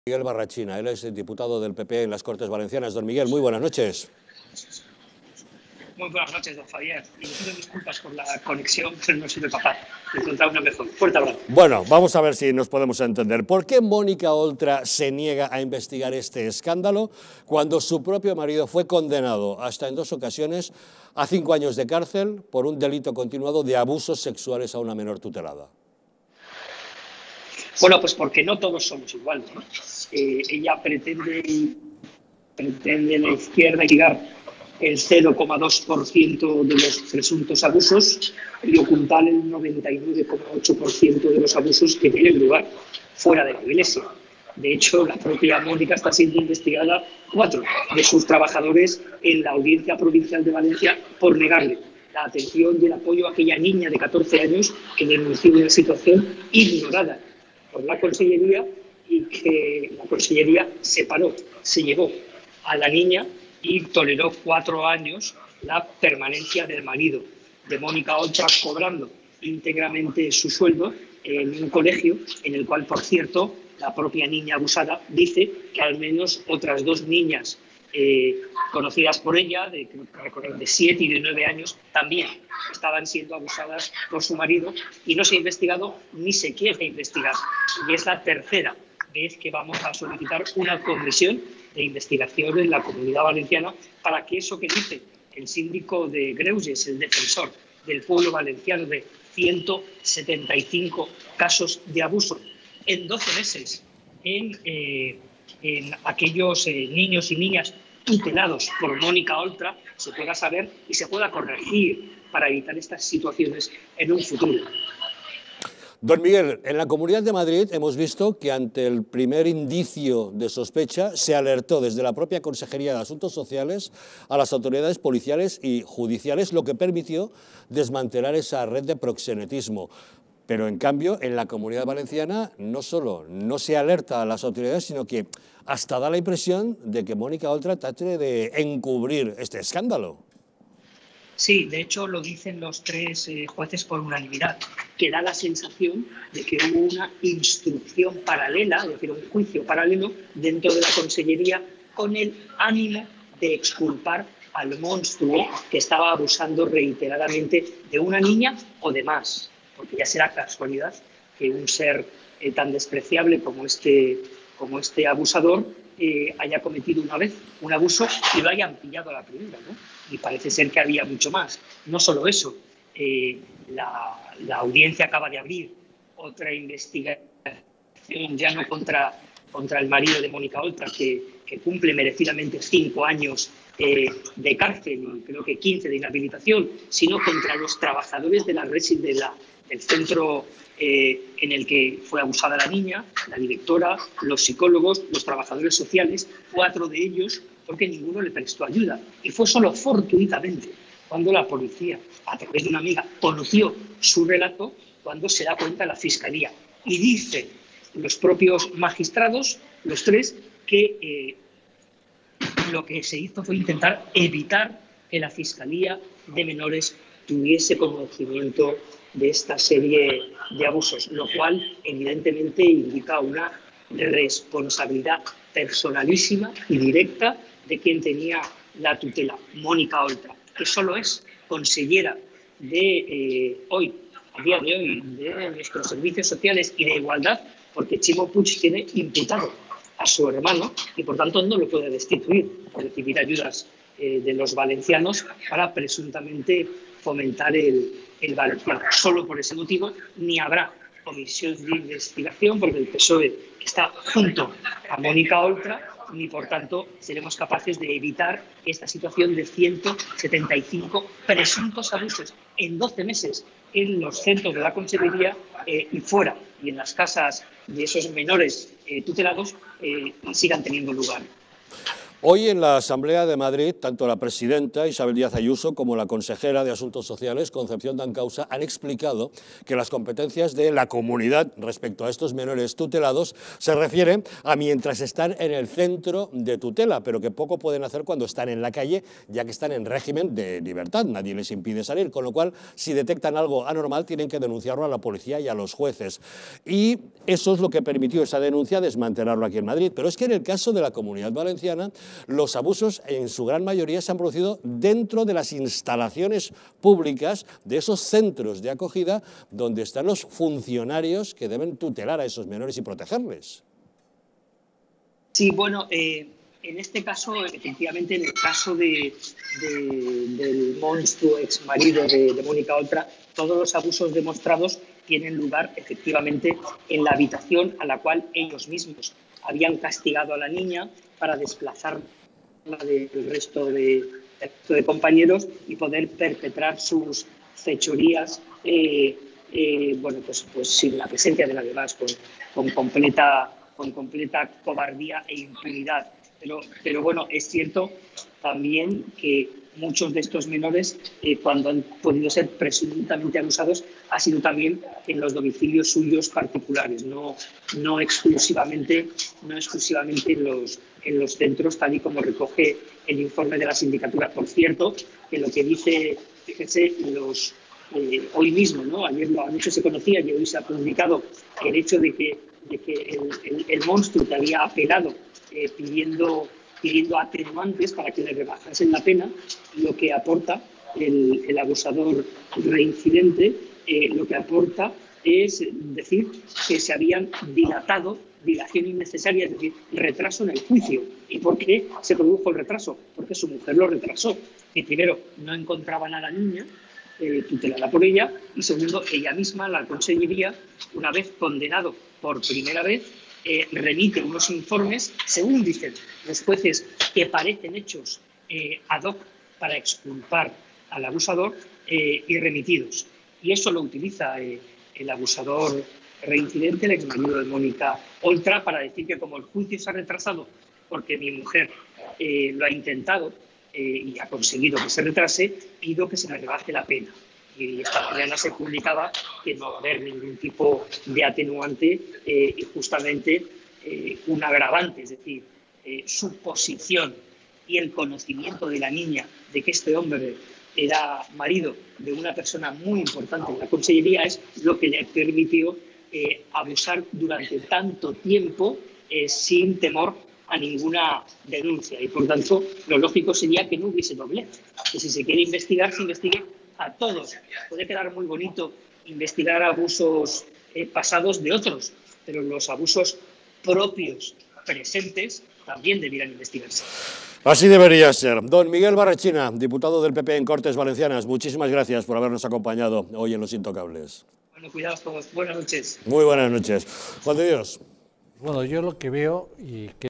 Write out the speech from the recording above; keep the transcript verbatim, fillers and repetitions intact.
Miguel Barrachina, él es el diputado del P P en las Cortes Valencianas. Don Miguel, muy buenas noches. Muy buenas noches, don Javier. Y pido disculpas por la conexión, pero no soy capaz de encontrar una mejor. Fuerte abrazo. Bueno, vamos a ver si nos podemos entender. ¿Por qué Mónica Oltra se niega a investigar este escándalo cuando su propio marido fue condenado, hasta en dos ocasiones, a cinco años de cárcel por un delito continuado de abusos sexuales a una menor tutelada? Bueno, pues porque no todos somos iguales, ¿no? Eh, ella pretende, pretende la izquierda llegar el cero coma dos por ciento de los presuntos abusos y ocultar el noventa y nueve coma ocho por ciento de los abusos que tienen lugar fuera de la Iglesia. De hecho, la propia Mónica está siendo investigada cuatro de sus trabajadores en la Audiencia Provincial de Valencia por negarle la atención y el apoyo a aquella niña de catorce años que denunció una situación ignorada por la Consellería y que la Consellería separó, se llevó a la niña y toleró cuatro años la permanencia del marido de Mónica Oltra cobrando íntegramente su sueldo en un colegio en el cual, por cierto, la propia niña abusada dice que al menos otras dos niñas eh, conocidas por ella, de, de siete y de nueve años, también estaban siendo abusadas por su marido y no se ha investigado ni se quiere investigar. Y es la tercera vez que vamos a solicitar una comisión de investigación en la Comunidad Valenciana para que eso que dice el síndico de Greuges, el defensor del pueblo valenciano de ciento setenta y cinco casos de abuso en doce meses en, eh, en aquellos eh, niños y niñas tutelados por Mónica Oltra, se pueda saber y se pueda corregir para evitar estas situaciones en un futuro. Don Miguel, en la Comunidad de Madrid hemos visto que ante el primer indicio de sospecha se alertó desde la propia Consejería de Asuntos Sociales a las autoridades policiales y judiciales, lo que permitió desmantelar esa red de proxenetismo. Pero en cambio, en la Comunidad Valenciana no solo no se alerta a las autoridades, sino que hasta da la impresión de que Mónica Oltra trate de encubrir este escándalo. Sí, de hecho lo dicen los tres eh, jueces por unanimidad, que da la sensación de que hubo una instrucción paralela, es decir, un juicio paralelo dentro de la Consellería con el ánimo de exculpar al monstruo que estaba abusando reiteradamente de una niña o de más, porque ya será casualidad que un ser eh, tan despreciable como este, como este abusador eh, haya cometido una vez un abuso y lo hayan pillado a la primera, ¿no? Y parece ser que había mucho más. No solo eso, eh, la, la audiencia acaba de abrir otra investigación ya no contra, contra el marido de Mónica Oltra, que, que cumple merecidamente cinco años eh, de cárcel y creo que quince de inhabilitación, sino contra los trabajadores de la, de la, del centro eh, en el que fue abusada la niña, la directora, los psicólogos, los trabajadores sociales, cuatro de ellos, porque ninguno le prestó ayuda. Y fue solo fortuitamente cuando la policía, a través de una amiga, conoció su relato, cuando se da cuenta la Fiscalía. Y dicen los propios magistrados, los tres, que eh, lo que se hizo fue intentar evitar que la Fiscalía de Menores tuviese conocimiento de esta serie de abusos, lo cual evidentemente indica una responsabilidad personalísima y directa de quien tenía la tutela, Mónica Oltra, que solo es consellera de eh, hoy, a día de hoy, de nuestros servicios sociales y de igualdad, porque Chimo Puig tiene imputado a su hermano y por tanto no lo puede destituir por recibir ayudas eh, de los valencianos para presuntamente fomentar el, el valenciano. Solo por ese motivo ni habrá comisión de investigación porque el P S O E está junto a Mónica Oltra ni por tanto seremos capaces de evitar esta situación de ciento setenta y cinco presuntos abusos en doce meses en los centros de la Consellería eh, y fuera y en las casas de esos menores eh, tutelados eh, sigan teniendo lugar. Hoy en la Asamblea de Madrid, tanto la presidenta Isabel Díaz Ayuso como la consejera de Asuntos Sociales, Concepción Dancausa, han explicado que las competencias de la comunidad respecto a estos menores tutelados se refieren a mientras están en el centro de tutela, pero que poco pueden hacer cuando están en la calle, ya que están en régimen de libertad, nadie les impide salir, con lo cual, si detectan algo anormal, tienen que denunciarlo a la policía y a los jueces. Y eso es lo que permitió esa denuncia desmantelarlo aquí en Madrid. Pero es que en el caso de la Comunidad Valenciana, los abusos en su gran mayoría se han producido dentro de las instalaciones públicas de esos centros de acogida donde están los funcionarios que deben tutelar a esos menores y protegerles. Sí, bueno, eh, en este caso, efectivamente, en el caso de, de, del monstruo exmarido de, de Mónica Oltra, todos los abusos demostrados tienen lugar efectivamente en la habitación a la cual ellos mismos habían castigado a la niña para desplazarla del resto de, del resto de compañeros y poder perpetrar sus fechorías eh, eh, bueno, pues, pues sin la presencia de nadie más, con, con, completa, con completa cobardía e impunidad. Pero, pero bueno, es cierto también que muchos de estos menores, eh, cuando han podido ser presuntamente abusados, ha sido también en los domicilios suyos particulares, no, no exclusivamente, no exclusivamente en, los, en los centros, tal y como recoge el informe de la sindicatura. Por cierto, que lo que dice, fíjense, los, eh, hoy mismo, ¿no? Ayer anoche se conocía y hoy se ha publicado el hecho de que, de que el, el, el monstruo que había apelado eh, pidiendo... pidiendo atenuantes para que le rebajasen la pena, lo que aporta el, el abusador reincidente, eh, lo que aporta es decir que se habían dilatado, dilación innecesaria, es decir, retraso en el juicio. ¿Y por qué se produjo el retraso? Porque su mujer lo retrasó. Y primero, no encontraban a la niña eh, tutelada por ella, y segundo, ella misma, la consejería, una vez condenado por primera vez, Eh, remite unos informes, según dicen los jueces, que parecen hechos eh, ad hoc para exculpar al abusador eh, y remitidos. Y eso lo utiliza eh, el abusador reincidente, el exmarido de Mónica Oltra, para decir que como el juicio se ha retrasado porque mi mujer eh, lo ha intentado eh, y ha conseguido que se retrase, pido que se me rebaje la pena. Y esta mañana se publicaba que no va a haber ningún tipo de atenuante eh, y justamente eh, un agravante, es decir, eh, su posición y el conocimiento de la niña de que este hombre era marido de una persona muy importante en la consellería es lo que le permitió eh, abusar durante tanto tiempo eh, sin temor a ninguna denuncia. Y por tanto, lo lógico sería que no hubiese doblez, que si se quiere investigar, se investigue a todos. Puede quedar muy bonito investigar abusos eh, pasados de otros, pero los abusos propios, presentes, también debieran investigarse. Así debería ser. Don Miguel Barrechina, diputado del P P en Cortes Valencianas, muchísimas gracias por habernos acompañado hoy en Los Intocables. Bueno, cuidados todos. Buenas noches. Muy buenas noches. Juan de Dios. Bueno, yo lo que veo y que